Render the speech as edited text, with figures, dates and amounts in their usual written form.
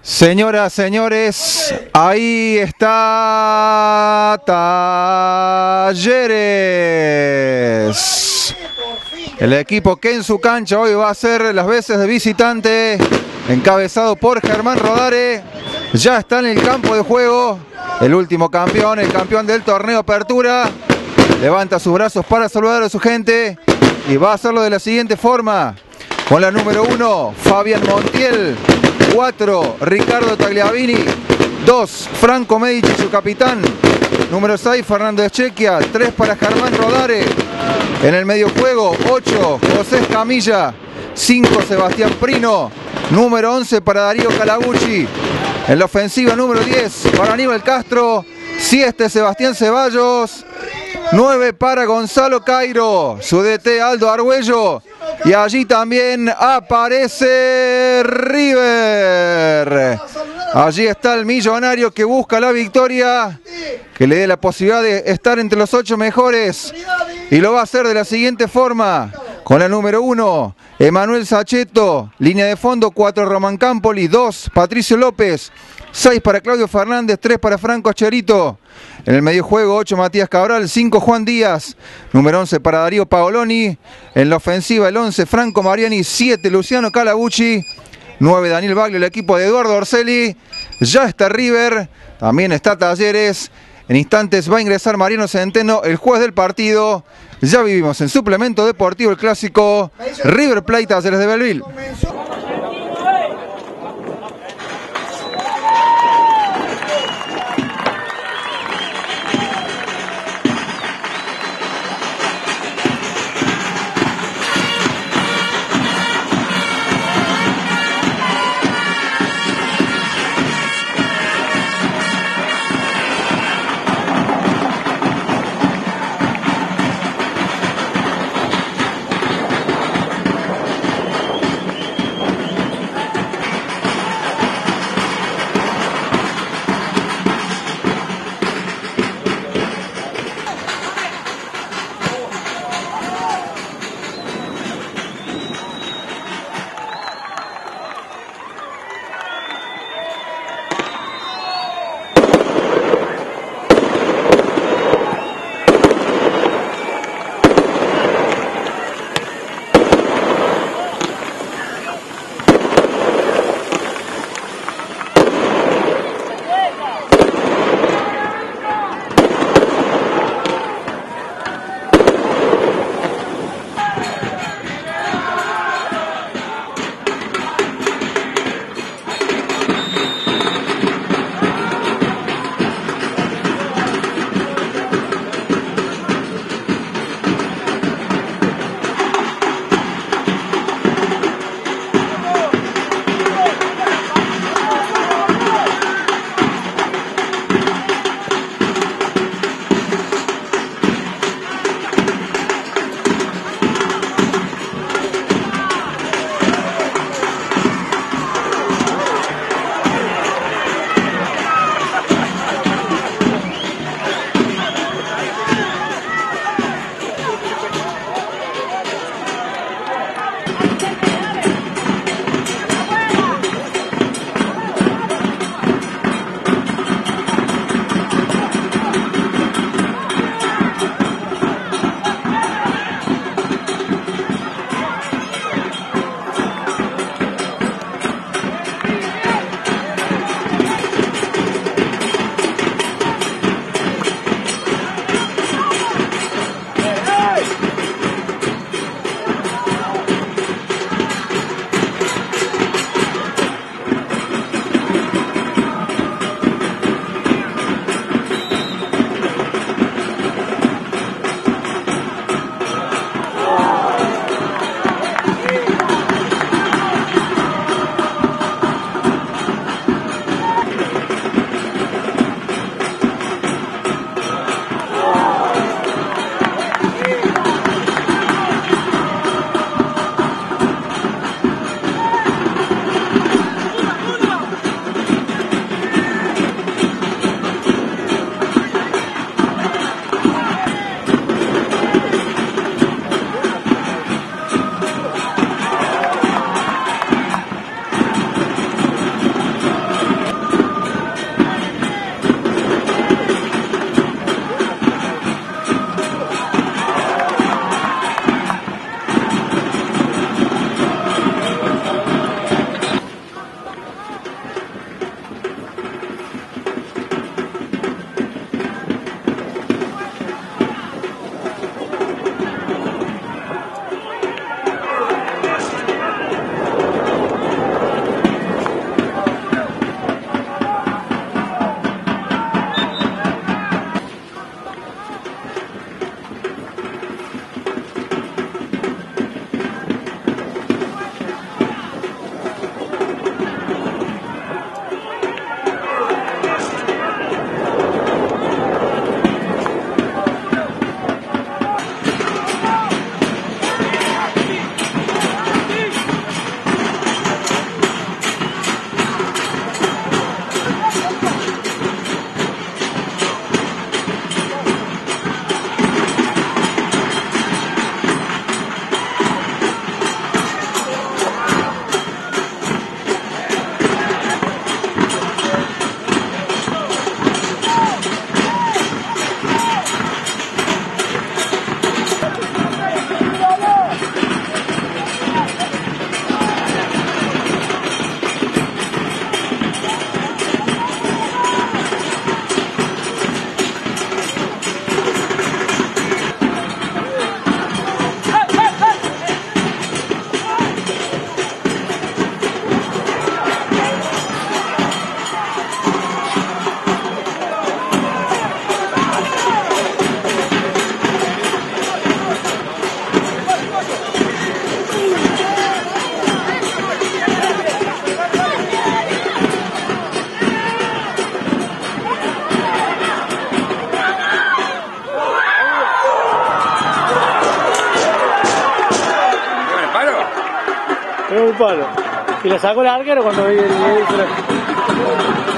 Señoras, señores, ahí está Talleres. El equipo que en su cancha hoy va a ser las veces de visitante, encabezado por Germán Rodare. Ya está en el campo de juego el último campeón, el campeón del torneo Apertura. Levanta sus brazos para saludar a su gente y va a hacerlo de la siguiente forma. Con la número 1, Fabián Montiel. 4, Ricardo Tagliavini. 2, Franco Medici, su capitán. Número 6, Fernando Echequia. 3 para Germán Rodare. En el medio juego, 8, José Escamilla. 5, Sebastián Prino. Número 11 para Darío Calabucci. En la ofensiva, número 10 para Aníbal Castro. 7, Sebastián Ceballos. 9 para Gonzalo Cairo. Su DT, Aldo Argüello. Y allí también aparece River. Allí está el millonario que busca la victoria, que le dé la posibilidad de estar entre los 8 mejores. Y lo va a hacer de la siguiente forma. Con la número 1, Emanuel Saccheto. Línea de fondo, 4, Román Campoli. 2, Patricio López. 6 para Claudio Fernández. 3 para Franco Cherito. En el medio juego, 8, Matías Cabral. 5, Juan Díaz. Número 11 para Darío Paoloni. En la ofensiva, el 11, Franco Mariani. 7, Luciano Calabucci. 9, Daniel Baglio, el equipo de Eduardo Orselli. Ya está River. También está Talleres. En instantes va a ingresar Mariano Centeno, el juez del partido. Ya vivimos en Suplemento Deportivo el clásico River Plate Talleres de Belleville. Pegó el palo. Y la sacó el arquero cuando vi el